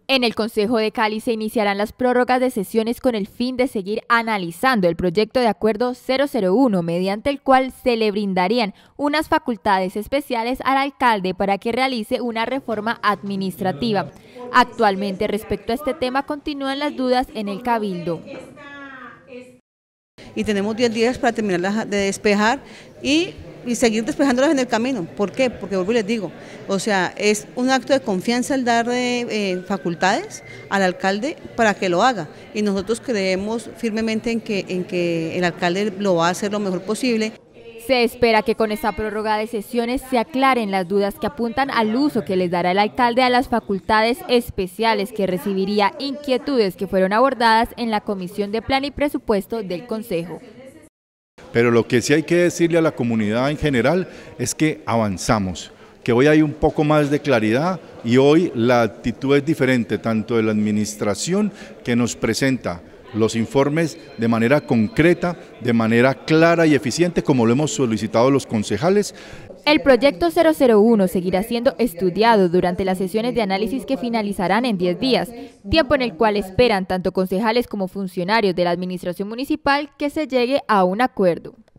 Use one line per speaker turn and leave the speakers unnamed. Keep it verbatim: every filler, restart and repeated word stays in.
En el Consejo de Cali se iniciarán las prórrogas de sesiones con el fin de seguir analizando el proyecto de acuerdo cero cero uno, mediante el cual se le brindarían unas facultades especiales al alcalde para que realice una reforma administrativa. Actualmente, respecto a este tema, continúan las dudas en el Cabildo.
Y tenemos diez días para terminarlas de despejar y, y seguir despejándolas en el camino. ¿Por qué? Porque vuelvo y les digo, o sea, es un acto de confianza el dar eh, facultades al alcalde para que lo haga. Y nosotros creemos firmemente en que, en que el alcalde lo va a hacer lo mejor posible.
Se espera que con esta prórroga de sesiones se aclaren las dudas que apuntan al uso que les dará el alcalde a las facultades especiales que recibiría, inquietudes que fueron abordadas en la Comisión de Plan y Presupuesto del Consejo.
Pero lo que sí hay que decirle a la comunidad en general es que avanzamos, que hoy hay un poco más de claridad y hoy la actitud es diferente, tanto de la administración que nos presenta los informes de manera concreta, de manera clara y eficiente, como lo hemos solicitado los concejales.
El proyecto cero cero uno seguirá siendo estudiado durante las sesiones de análisis que finalizarán en diez días, tiempo en el cual esperan tanto concejales como funcionarios de la administración municipal que se llegue a un acuerdo.